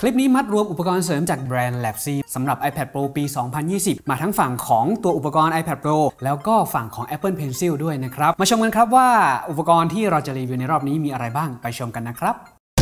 คลิปนี้มัดรวมอุปกรณ์เสริมจากแบรนด์ LabC สำหรับ iPad Pro ปี 2020 มาทั้งฝั่งของตัวอุปกรณ์ iPad Pro แล้วก็ฝั่งของ Apple Pencil ด้วยนะครับมาชมกันครับว่าอุปกรณ์ที่เราจะรีวิวในรอบนี้มีอะไรบ้างไปชมกันนะครับ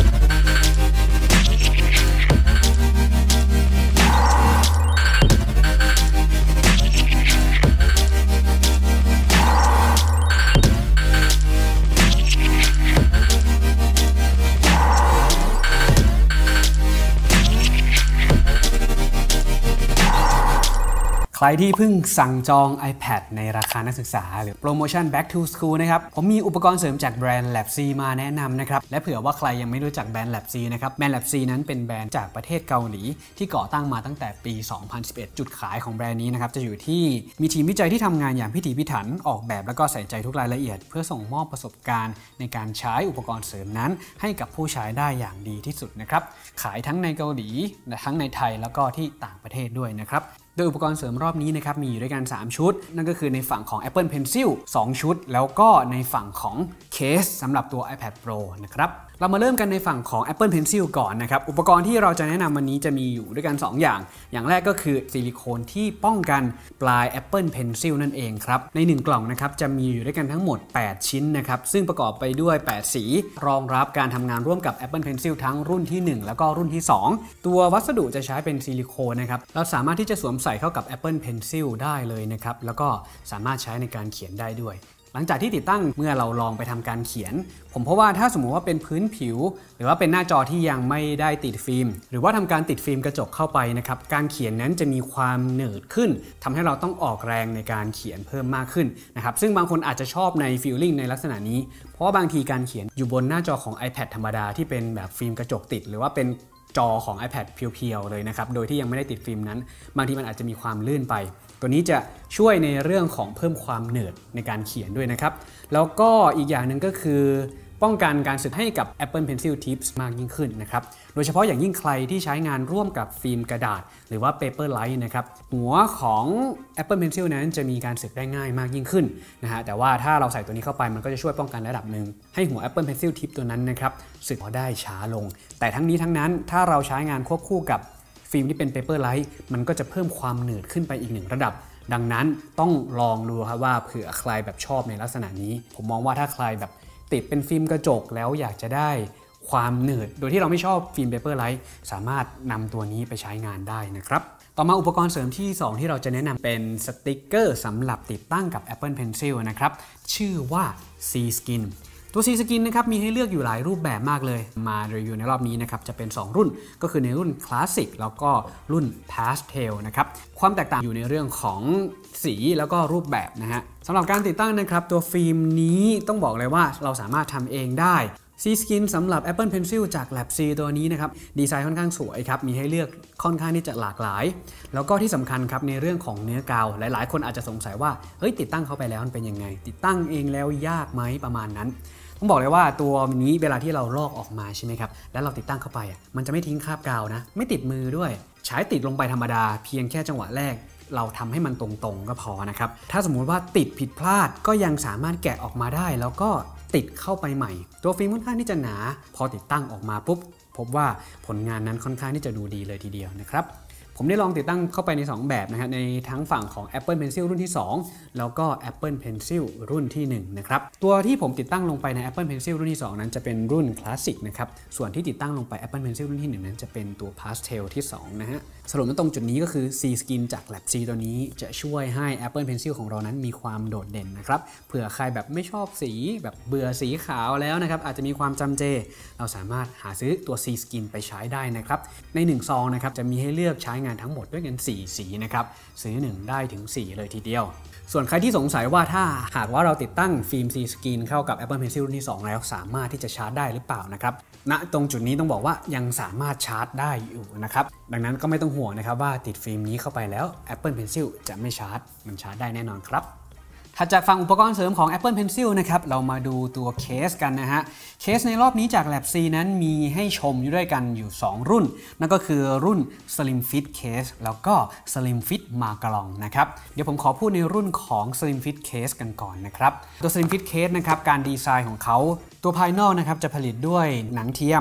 ใครที่เพิ่งสั่งจอง iPad ในราคานักศึกษาหรือโปรโมชั่น Back to School นะครับผมมีอุปกรณ์เสริมจากแบรนด์ LabC มาแนะนำนะครับและเผื่อว่าใครยังไม่รู้จักแบรนด์ LabC นะครับแบรนด์ LabC นั้นเป็นแบรนด์จากประเทศเกาหลีที่ก่อตั้งมาตั้งแต่ปี 2011 จุดขายของแบรนด์นี้นะครับจะอยู่ที่มีทีมวิจัยที่ทำงานอย่างพิถีพิถันออกแบบแล้วก็ใส่ใจทุกรายละเอียดเพื่อส่งมอบประสบการณ์ในการใช้อุปกรณ์เสริมนั้นให้กับผู้ใช้ได้อย่างดีที่สุดนะครับขายทั้งในเกาหลีและทั้งในไทยแล้วก็ที่ต่างประเทศด้วยนะครับโดยอุปกรณ์เสริมรอบนี้นะครับมีอยู่ด้วยกัน3ชุดนั่นก็คือในฝั่งของ Apple Pencil 2 ชุดแล้วก็ในฝั่งของเคสสำหรับตัว iPad Pro นะครับเรามาเริ่มกันในฝั่งของ Apple Pencil ก่อนนะครับอุปกรณ์ที่เราจะแนะนำวันนี้จะมีอยู่ด้วยกัน2อย่างแรกก็คือซิลิโคนที่ป้องกันปลาย Apple Pencil นั่นเองครับใน1กล่องนะครับจะมีอยู่ด้วยกันทั้งหมด8ชิ้นนะครับซึ่งประกอบไปด้วย8สีรองรับการทำงานร่วมกับ Apple Pencil ทั้งรุ่นที่1แล้วก็รุ่นที่2ตัววัสดุจะใช้เป็นซิลิโคนนะครับเราสามารถที่จะสวมใส่เข้ากับ Apple Pencil ได้เลยนะครับแล้วก็สามารถใช้ในการเขียนได้ด้วยหลังจากที่ติดตั้งเมื่อเราลองไปทำการเขียนผมเพราะว่าถ้าสมมุติว่าเป็นพื้นผิวหรือว่าเป็นหน้าจอที่ยังไม่ได้ติดฟิล์มหรือว่าทำการติดฟิล์มกระจกเข้าไปนะครับการเขียนนั้นจะมีความหนืดขึ้นทำให้เราต้องออกแรงในการเขียนเพิ่มมากขึ้นนะครับซึ่งบางคนอาจจะชอบในฟีลลิ่งในลักษณะนี้เพราะว่าบางทีการเขียนอยู่บนหน้าจอของ iPad ธรรมดาที่เป็นแบบฟิล์มกระจกติดหรือว่าเป็นจอของ iPad เพียวๆเลยนะครับโดยที่ยังไม่ได้ติดฟิล์มนั้นบางทีมันอาจจะมีความลื่นไปตัวนี้จะช่วยในเรื่องของเพิ่มความหนืดในการเขียนด้วยนะครับแล้วก็อีกอย่างหนึ่งก็คือป้องกันการสึกให้กับ Apple Pencil Tips มากยิ่งขึ้นนะครับโดยเฉพาะอย่างยิ่งใครที่ใช้งานร่วมกับฟิล์มกระดาษหรือว่า Paperlike นะครับหัวของ Apple Pencil นั้นจะมีการสึกได้ง่ายมากยิ่งขึ้นนะฮะแต่ว่าถ้าเราใส่ตัวนี้เข้าไปมันก็จะช่วยป้องกันระดับหนึ่งให้หัว Apple Pencil Tip ตัวนั้นนะครับสึกได้ช้าลงแต่ทั้งนี้ทั้งนั้นถ้าเราใช้งานควบคู่กับฟิล์มที่เป็น Paperlike มันก็จะเพิ่มความหนืดขึ้นไปอีก1ระดับดังนั้นต้องลองดูครับว่าเผื่อใครแบบชอบในลักษณะนี้ผมมองว่าถ้าใครแบบติดเป็นฟิล์มกระจกแล้วอยากจะได้ความหนืดโดยที่เราไม่ชอบฟิล์ม Paperlike สามารถนำตัวนี้ไปใช้งานได้นะครับต่อมาอุปกรณ์เสริมที่2ที่เราจะแนะนำเป็นสติกเกอร์สำหรับติดตั้งกับ Apple Pencil นะครับชื่อว่า C-Skinตัว C-Skin นะครับมีให้เลือกอยู่หลายรูปแบบมากเลยมารีวิวในรอบนี้นะครับจะเป็น2รุ่นก็คือในรุ่น Classic แล้วก็รุ่น Pastel นะครับความแตกต่างอยู่ในเรื่องของสีแล้วก็รูปแบบนะฮะสำหรับการติดตั้งนะครับตัวฟิล์มนี้ต้องบอกเลยว่าเราสามารถทำเองได้ C-Skin สำหรับ Apple Pencil จาก LabC ตัวนี้นะครับดีไซน์ค่อนข้างสวยครับมีให้เลือกค่อนข้างที่จะหลากหลายแล้วก็ที่สำคัญครับในเรื่องของเนื้อกาวหลายๆคนอาจจะสงสัยว่าเฮ้ยติดตั้งเข้าไปแล้วมันเป็นยังไงติดตั้งเองแล้วยากไหมประมาณนั้นต้องบอกเลยว่าตัวนี้เวลาที่เราลอกออกมาใช่ไหมครับแล้วเราติดตั้งเข้าไปมันจะไม่ทิ้งคราบกาวนะไม่ติดมือด้วยใช้ติดลงไปธรรมดาเพียงแค่จังหวะแรกเราทำให้มันตรงๆก็พอนะครับถ้าสมมุติว่าติดผิดพลาดก็ยังสามารถแกะออกมาได้แล้วก็ติดเข้าไปใหม่ตัวฟิล์มค่อนข้างที่จะหนาพอติดตั้งออกมาปุ๊บพบว่าผลงานนั้นค่อนข้างที่จะดูดีเลยทีเดียวนะครับผมได้ลองติดตั้งเข้าไปใน2แบบนะฮะในทั้งฝั่งของ Apple Pencil รุ่นที่2แล้วก็ Apple Pencil รุ่นที่1นะครับตัวที่ผมติดตั้งลงไปใน Apple Pencil รุ่นที่2นั้นจะเป็นรุ่น Classic นะครับส่วนที่ติดตั้งลงไป Apple Pencil รุ่นที่1นั้นจะเป็นตัว Pastel ที่2นะฮะสรุปตรงจุดนี้ก็คือ C-Skin จาก LabC ตัวนี้จะช่วยให้ Apple Pencil ของเรานั้นมีความโดดเด่นนะครับเผื่อใครแบบไม่ชอบสีแบบเบื่อสีขาวแล้วนะครับอาจจะมีความจำเจเราสามารถหาซื้อตัว C-Skin ไปใช้ได้นะครับใน1ซองนะครับจะมีให้เลือกใช้งานทั้งหมดด้วยกัน4สีนะครับซื้อ1ได้ถึง4เลยทีเดียวส่วนใครที่สงสัยว่าถ้าหากว่าเราติดตั้งฟิล์ม C-Skin เข้ากับ Apple Pencil รุ่นที่2แล้วสามารถที่จะชาร์จได้หรือเปล่านะครับณตรงจุดนี้ต้องบอกว่ายังสามารถชาร์จได้อยู่นะครับดังนั้นก็ไม่ต้องห่วงนะครับว่าติดฟิล์มนี้เข้าไปแล้ว Apple Pencil จะไม่ชาร์จมันชาร์จได้แน่นอนครับถัดจากฝั่งอุปกรณ์เสริมของ Apple Pencil นะครับเรามาดูตัวเคสกันนะฮะเคสในรอบนี้จาก LabC นั้นมีให้ชมอยู่ด้วยกันอยู่2รุ่นนั่นก็คือรุ่น Slim Fit Case แล้วก็ Slim Fit Macaron นะครับเดี๋ยวผมขอพูดในรุ่นของ Slim Fit Case กันก่อนนะครับตัว Slim Fit Case นะครับการดีไซน์ของเขาตัวภายนอกนะครับจะผลิตด้วยหนังเทียม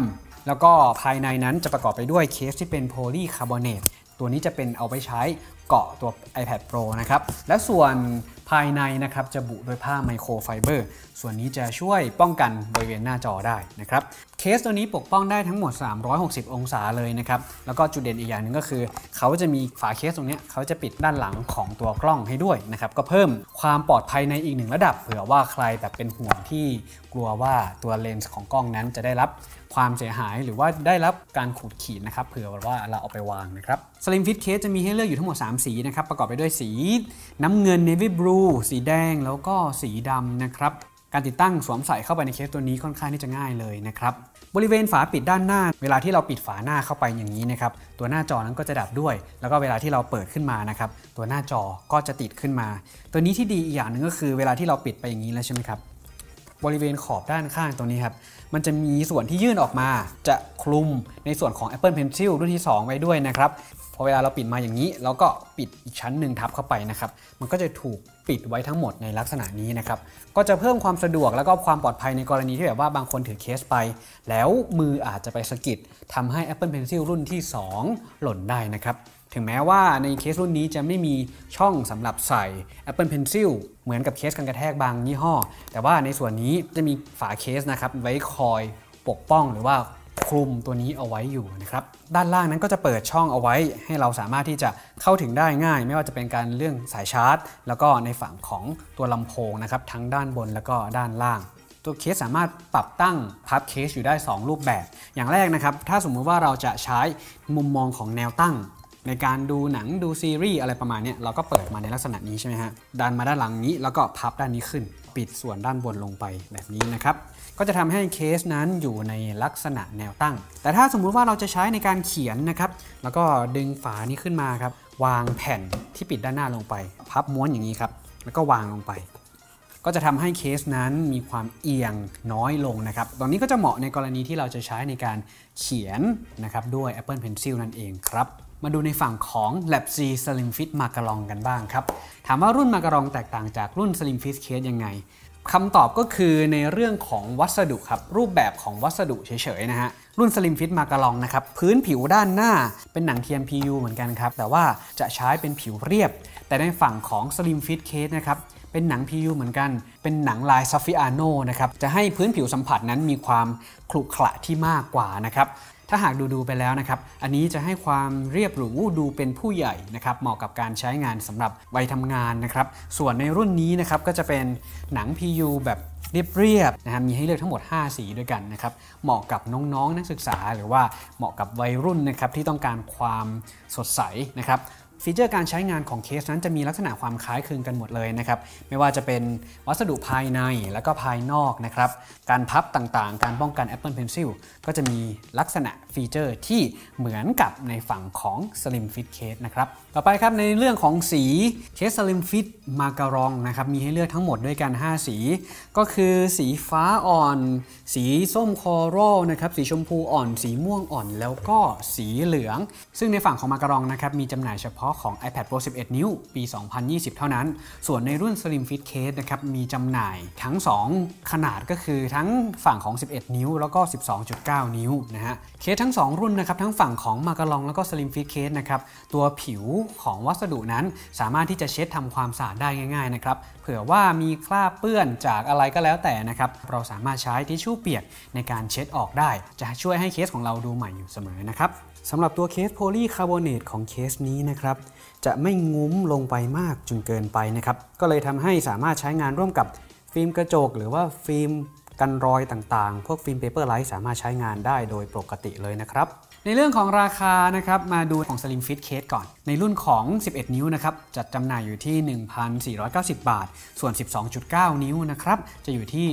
แล้วก็ภายในนั้นจะประกอบไปด้วยเคสที่เป็นโพลีคาร์บอเนตตัวนี้จะเป็นเอาไปใช้เกาะตัว iPad Pro นะครับและส่วนภายในนะครับจะบุด้วยผ้าไมโครไฟเบอร์ส่วนนี้จะช่วยป้องกันบริเวณหน้าจอได้นะครับเคสตัวนี้ปกป้องได้ทั้งหมด360องศาเลยนะครับแล้วก็จุดเด่นอีกอย่างหนึ่งก็คือเขาจะมีฝาเคสตรงนี้เขาจะปิดด้านหลังของตัวกล้องให้ด้วยนะครับก็เพิ่มความปลอดภัยในอีกหนึ่งระดับเผื่อว่าใครแบบเป็นห่วงที่กลัวว่าตัวเลนส์ของกล้องนั้นจะได้รับความเสียหายหรือว่าได้รับการขูดขีดนะครับเผื่อว่าเราเอาไปวางนะครับ Slim Fit Case จะมีให้เลือกอยู่ทั้งหมด3สีนะครับประกอบไปด้วยสีน้ำเงิน Navy Blue สีแดงแล้วก็สีดำนะครับการติดตั้งสวมใส่เข้าไปในเคสตัวนี้ค่อนข้างที่จะง่ายเลยนะครับบริเวณฝาปิดด้านหน้าเวลาที่เราปิดฝาหน้าเข้าไปอย่างนี้นะครับตัวหน้าจอนั้นก็จะดับด้วยแล้วก็เวลาที่เราเปิดขึ้นมานะครับตัวหน้าจอก็จะติดขึ้นมาตัวนี้ที่ดีอีกอย่างหนึ่งก็คือเวลาที่เราปิดไปอย่างนี้แล้วใช่ไหมครับบริเวณขอบด้านข้างตรงนี้ครับมันจะมีส่วนที่ยื่นออกมาจะคลุมในส่วนของ Apple Pencil รุ่นที่2ไว้ด้วยนะครับพอเวลาเราปิดมาอย่างนี้แล้วก็ปิดอีกชั้นหนึ่งทับเข้าไปนะครับมันก็จะถูกปิดไว้ทั้งหมดในลักษณะนี้นะครับก็จะเพิ่มความสะดวกแล้วก็ความปลอดภัยในกรณีที่แบบว่าบางคนถือเคสไปแล้วมืออาจจะไปสะกิดทำให้ Apple Pencil รุ่นที่2หล่นได้นะครับถึงแม้ว่าในเคสรุ่นนี้จะไม่มีช่องสำหรับใส่ Apple Pencil เหมือนกับเคสกันกระแทกบางยี่ห้อแต่ว่าในส่วนนี้จะมีฝาเคสนะครับไว้คอยปกป้องหรือว่าคลุมตัวนี้เอาไว้อยู่นะครับด้านล่างนั้นก็จะเปิดช่องเอาไว้ให้เราสามารถที่จะเข้าถึงได้ง่ายไม่ว่าจะเป็นการเรื่องสายชาร์จแล้วก็ในฝั่งของตัวลำโพงนะครับทั้งด้านบนแล้วก็ด้านล่างตัวเคสสามารถปรับตั้งพับเคสอยู่ได้2รูปแบบอย่างแรกนะครับถ้าสมมุติว่าเราจะใช้มุมมองของแนวตั้งในการดูหนังดูซีรีส์อะไรประมาณนี้เราก็เปิดมาในลักษณะนี้ใช่ไหมฮะดันมาด้านหลังนี้แล้วก็พับด้านนี้ขึ้นปิดส่วนด้านบนลงไปแบบนี้นะครับก็จะทำให้เคสนั้นอยู่ในลักษณะแนวตั้งแต่ถ้าสมมุติว่าเราจะใช้ในการเขียนนะครับแล้วก็ดึงฝานี้ขึ้นมาครับวางแผ่นที่ปิดด้านหน้าลงไปพับม้วนอย่างนี้ครับแล้วก็วางลงไปก็จะทำให้เคสนั้นมีความเอียงน้อยลงนะครับตรงนี้ก็จะเหมาะในกรณีที่เราจะใช้ในการเขียนนะครับด้วย Apple Pencil นั่นเองครับมาดูในฝั่งของ Lab-C Slim Fit Macaron กันบ้างครับถามว่ารุ่น Macaron แตกต่างจากรุ่น Slim Fit Case ยังไงคำตอบก็คือในเรื่องของวัสดุครับรูปแบบของวัสดุเฉยๆนะฮะรุ่น Slim Fit Macaron นะครับพื้นผิวด้านหน้าเป็นหนัง TMPU เหมือนกันครับแต่ว่าจะใช้เป็นผิวเรียบแต่ในฝั่งของ Slim Fit Case นะครับเป็นหนัง PU เหมือนกันเป็นหนังลาย Saffiano นะครับจะให้พื้นผิวสัมผัสนั้นมีความขรุขระที่มากกว่านะครับถ้าหากดูไปแล้วนะครับอันนี้จะให้ความเรียบหรูดูเป็นผู้ใหญ่นะครับเหมาะกับการใช้งานสำหรับวัยทำงานนะครับส่วนในรุ่นนี้นะครับก็จะเป็นหนัง PU แบบเรียบๆนะครับมีให้เลือกทั้งหมด5สีด้วยกันนะครับเหมาะกับน้องๆนักศึกษาหรือว่าเหมาะกับวัยรุ่นนะครับที่ต้องการความสดใสนะครับฟีเจอร์การใช้งานของเคสนั้นจะมีลักษณะความคล้ายคลึงกันหมดเลยนะครับไม่ว่าจะเป็นวัสดุภายในและก็ภายนอกนะครับการพับต่างๆการป้องกัน Apple Pencil ก็จะมีลักษณะฟีเจอร์ที่เหมือนกับในฝั่งของ Slim Fit Case นะครับต่อไปครับในเรื่องของสีเคส Slim Fit Macaron นะครับมีให้เลือกทั้งหมดด้วยกัน5สีก็คือสีฟ้าอ่อนสีส้มคอรัลนะครับสีชมพูอ่อนสีม่วงอ่อนแล้วก็สีเหลืองซึ่งในฝั่งของ Macaron นะครับมีจำหน่ายเฉพาะของ iPad Pro 11 นิ้วปี 2020 เท่านั้นส่วนในรุ่น Slim Fit Case นะครับมีจำหน่ายทั้ง2ขนาดก็คือทั้งฝั่งของ11นิ้วแล้วก็ 12.9 นิ้วนะฮะเคสทั้ง2รุ่นนะครับทั้งฝั่งของ Macaron แล้วก็ Slim Fit Case นะครับตัวผิวของวัสดุนั้นสามารถที่จะเช็ดทำความสะอาดได้ง่ายๆนะครับเผื่อว่ามีคราบเปื้อนจากอะไรก็แล้วแต่นะครับเราสามารถใช้ทิชชู่เปียกในการเช็ดออกได้จะช่วยให้เคสของเราดูใหม่อยู่เสมอนะครับสำหรับตัวเคสโพลีคาร์บอเนตของเคสนี้นะครับจะไม่งุ้มลงไปมากจนเกินไปนะครับก็เลยทำให้สามารถใช้งานร่วมกับฟิล์มกระจกหรือว่าฟิล์มกันรอยต่างๆพวกฟิล์มเปเปอร์ไลท์สามารถใช้งานได้โดยปกติเลยนะครับในเรื่องของราคานะครับมาดูของ Slim Fit Case ก่อนในรุ่นของ11นิ้วนะครับจัดจำหน่ายอยู่ที่ 1,490 บาทส่วน 12.9 นิ้วนะครับจะอยู่ที่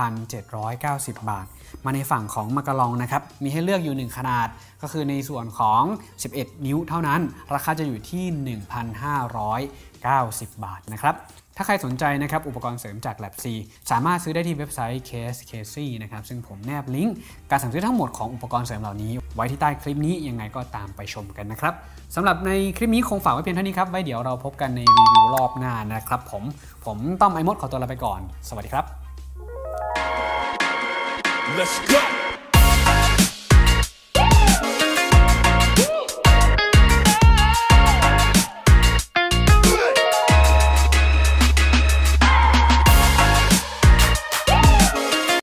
1,790 บาทมาในฝั่งของMacaronนะครับมีให้เลือกอยู่1ขนาดก็คือในส่วนของ11นิ้วเท่านั้นราคาจะอยู่ที่ 1,590 บาทนะครับถ้าใครสนใจนะครับอุปกรณ์เสริมจาก Lab-C สามารถซื้อได้ที่เว็บไซต์ Case Casey นะครับซึ่งผมแนบลิงก์การสั่งซื้อทั้งหมดของอุปกรณ์เสริมเหล่านี้ไว้ที่ใต้คลิปนี้ยังไงก็ตามไปชมกันนะครับสำหรับในคลิปนี้คงฝากไว้เพียงเท่านี้ครับไว้เดี๋ยวเราพบกันในรีวิวรอบหน้านะครับผมต้อมไอมดขอตัวลาไปก่อนสวัสดีครับ Let's go